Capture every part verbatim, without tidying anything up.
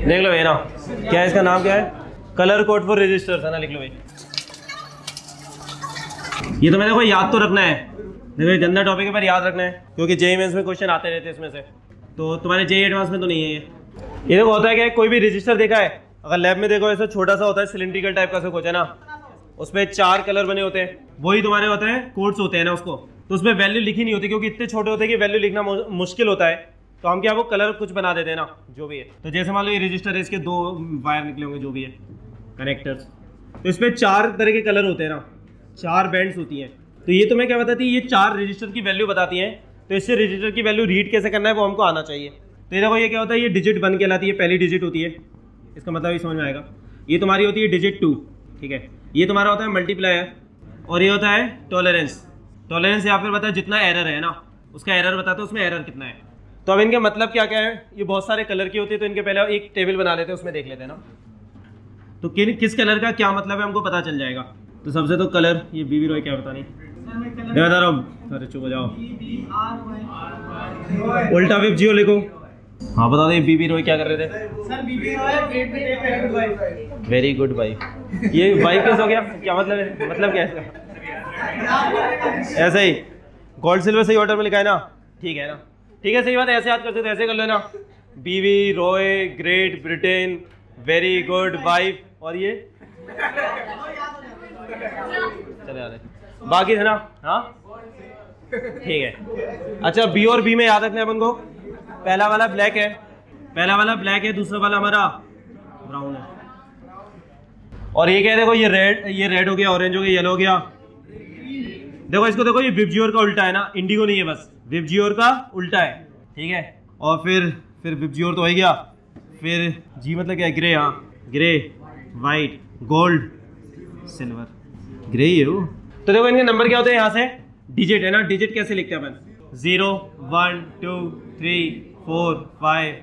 देख लो ये ना, क्या है इसका नाम, क्या है, कलर कोड फॉर रजिस्टर्स है ना, लिख लो भाई। ये तो मैंने कोई याद तो रखना है, देखो ये गंदा टॉपिक है पर याद रखना है, क्योंकि जेईई मेंस में क्वेश्चन आते रहते हैं इसमें से। तो तुम्हारे जेईई एडवांस में तो नहीं है ये। ये देखो होता है क्या, कोई भी रजिस्टर देखा है, अगर लैब में देखो ऐसा छोटा सा होता है, सिलिंड्रिकल टाइप का कुछ है ना, उसमें चार कलर बने होते हैं, वही तुम्हारे होते हैं कोड्स होते हैं ना उसको, तो उसमें वैल्यू लिखी नहीं होती क्योंकि इतने छोटे होते हैं कि वैल्यू लिखना मुश्किल होता है। तो हम क्या वो कलर कुछ बना देते हैं ना, जो भी है। तो जैसे मान लो ये रजिस्टर है, इसके दो वायर निकले होंगे जो भी है, कनेक्टर्स, तो इसमें चार तरह के कलर होते हैं ना, चार बैंड्स होती हैं। तो ये तुम्हें क्या बताती है, ये चार रजिस्टर की वैल्यू बताती हैं। तो इससे रजिस्टर की वैल्यू रीड कैसे करना है वो हमको आना चाहिए। तो ये देखो ये क्या होता है, ये डिजिट वन कहलाती है, पहली डिजिट होती है, इसका मतलब ये समझ में आएगा। ये तुम्हारी होती है डिजिट टू, ठीक है। ये तुम्हारा होता है मल्टीप्लायर, और ये होता है टॉलरेंस। टॉलरेंस या फिर बताया जितना एरर है ना, उसका एरर बताता है उसमें एरर कितना है। तो अब इनके मतलब क्या क्या है, ये बहुत सारे कलर की होती है, तो इनके पहले एक टेबल बना लेते हैं, उसमें देख लेते हैं ना, तो किन किस कलर का क्या मतलब है हमको पता चल जाएगा। तो सबसे तो कलर, ये बीबी रॉय क्या बता नहीं, मैं बता रहा हूँ, अरे चुप हो जाओ, उल्टा विप जियो लिखो। हाँ बता दो बीबी रॉय क्या कर रहे थे sir? B B Roy very good भाई। ये वाइफ कैसे हो गया, क्या मतलब है, मतलब क्या है ऐसे ही गोल्ड सिल्वर सही ऑर्डर में लिखा है ना, ठीक है ना, ठीक है सही बात है, ऐसे याद करते तो ऐसे कर लो ना, B B Roy Great Britain very good wife, और ये चले यार बाकी है ना, हाँ ठीक है। अच्छा बी और बी में याद रखना है अपन को, पहला वाला ब्लैक है, पहला वाला ब्लैक है, दूसरा वाला हमारा ब्राउन है, और ये क्या है, देखो ये रेड, ये रेड हो गया, ऑरेंज हो गया, येलो हो गया। देखो इसको देखो, ये विबजियोर का उल्टा है ना, इंडिगो नहीं है, बस विबजियोर का उल्टा है, ठीक है। और फिर फिर विबजियोर तो हो गया, फिर जी मतलब क्या है, ग्रे, हाँ grey white gold silver, grey ही है वो। तो देखो इनके नंबर क्या होते हैं, यहाँ से डिजिट है ना, डिजिट कैसे लिखते हैं अपन, zero one two three four five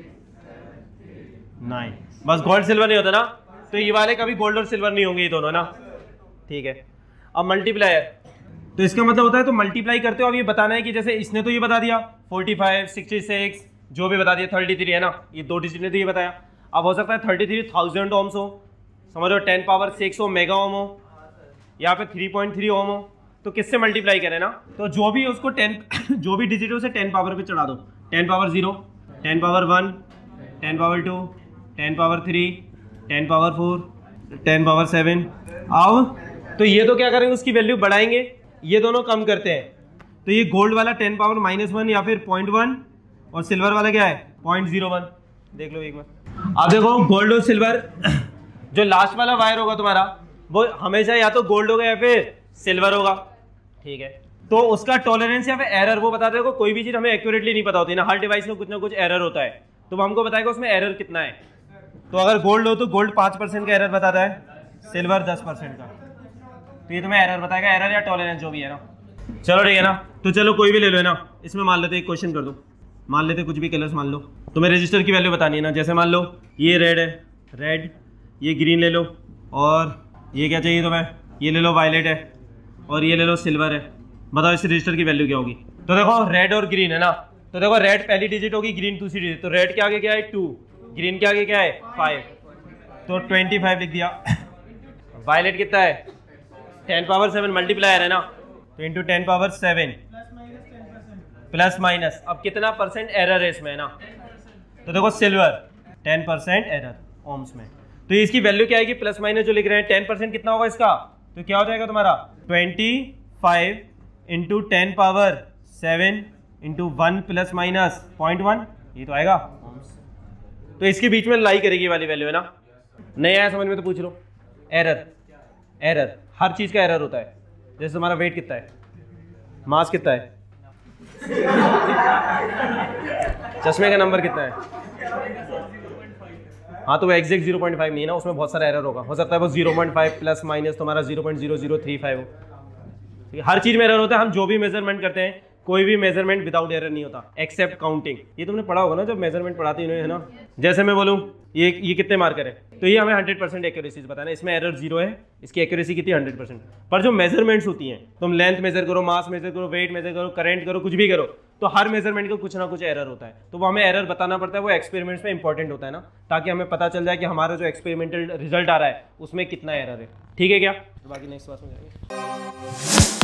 nine, बस गोल्ड सिल्वर नहीं होता ना, तो ये वाले कभी गोल्ड और सिल्वर नहीं होंगे ये दोनों ना, ठीक है। अब मल्टीप्लायर, तो इसका मतलब होता है तो मल्टीप्लाई करते हो, अब ये बताना है कि जैसे इसने तो ये बता दिया फोर्टी फाइव सिक्सटी सिक्स जो भी बता दिया, थर्टी थ्री है ना, ये दो डिजिट ने तो ये बताया। अब हो सकता है थर्टी थ्री थाउजेंड ओम्स हो, समझ लो टेन पावर सिक्स हो, मेगा ओम हो, यहाँ पे थ्री पॉइंट थ्री ओम हो, तो किससे मल्टीप्लाई करें ना, तो जो भी उसको टेन जो भी डिजिट है उसे टेन पावर पे चढ़ा दो, ten power zero, ten power one, ten power two, ten power three, ten power four, ten power seven. आओ तो ये तो क्या करेंगे, उसकी वैल्यू बढ़ाएंगे, ये दोनों कम करते हैं, तो ये गोल्ड वाला टेन पावर माइनस वन या फिर पॉइंट वन, और सिल्वर वाला क्या है पॉइंट जीरो वन, देख लो एक बार। अब देखो गोल्ड और सिल्वर, जो लास्ट वाला वायर होगा तुम्हारा वो हमेशा या तो गोल्ड होगा या फिर सिल्वर होगा, ठीक है। तो उसका टॉलरेंस या फिर एरर वो बताते हैं, कोई भी चीज हमें एक्यूरेटली नहीं पता होती ना, हर डिवाइस में कुछ ना कुछ एरर होता है, तो वो हमको बताएगा उसमें एरर कितना है। तो अगर गोल्ड हो तो गोल्ड पाँच परसेंट का एरर बताता है, सिल्वर दस परसेंट का, तो ये तुम्हें एरर बताएगा, एरर या टॉलरेंस जो भी है ना। चलो ठीक है ना, तो चलो कोई भी ले लो है ना, इसमें मान लेते एक क्वेश्चन कर दो, मान लेते कुछ भी कलर्स मान लो, तुम्हें रजिस्टर की वैल्यू बतानी है ना, जैसे मान लो ये रेड है, रेड, ये ग्रीन ले लो, और ये क्या चाहिए तुम्हें, ये ले लो वायलेट है, और ये ले लो सिल्वर है। बताओ इस रजिस्टर की वैल्यू क्या होगी। तो देखो रेड और ग्रीन है ना, तो देखो रेड पहली डिजिट होगी, ग्रीन दूसरी डिजिट, तो रेड के आगे क्या है टू, ग्रीन के आगे क्या है फाइव, तो ट्वेंटी फाइव लिख दिया। वायलेट कितना है टेन पावर सेवन, मल्टीप्लायर है ना, तो into ten power seven plus minus, अब कितना परसेंट एरर है इसमें ना, तो देखो silver ten percent error ohms में, तो इसकी वैल्यू क्या आएगी, प्लस माइनस जो लिख रहे हैं, टेन परसेंट कितना होगा इसका, तो क्या हो जाएगा तुम्हारा twenty five into ten power seven into one plus minus point one, ये तो आएगा। तो इसके बीच में लाई करेगी वाली वैल्यू है ना, नहीं आया समझ में तो पूछ लो। एरर, एरर हर चीज का एरर होता है, जैसे तुम्हारा वेट कितना है, मास कितना है, चश्मे का नंबर कितना है, हाँ तो वो एग्जैक्ट जीरो पॉइंट फाइव नहीं है ना, उसमें बहुत सारा एरर होगा, हो सकता है वो zero point five plus minus तुम्हारा zero point zero zero three five हो, ठीक है। हर चीज में एरर होता है, हम जो भी मेजरमेंट करते हैं कोई भी मेजरमेंट विदाउट एरर नहीं होता एक्सेप्ट काउंटिंग, ये तुमने पढ़ा होगा ना जब मेजरमेंट पढ़ाते हैं है ना। जैसे मैं बोलूँ ये ये कितने मार्कर है, तो ये हमें हंड्रेड परसेंट एक्यूरेसी बताना है, इसमें एरर जीरो है, इसकी एक्यूरेसी कितनी हंड्रेड परसेंट। पर जो मेजरमेंट्स होती हैं, तुम लेंथ मेजर करो, मास मेजर करो, वेट मेजर करो, करंट करो, कुछ भी करो, तो हर मेजरमेंट का कुछ ना कुछ एरर होता है, तो वो हमें एरर बताना पड़ता है, वो एक्सपेरिमेंट्स में इंपॉर्टेंट होता है ना, ताकि हमें पता चल जाए कि हमारा जो एक्सपेरिमेंटल रिजल्ट आ रहा है उसमें कितना एरर है। ठीक है क्या? तो बाकी नेक्स्ट क्लास में जाएंगे।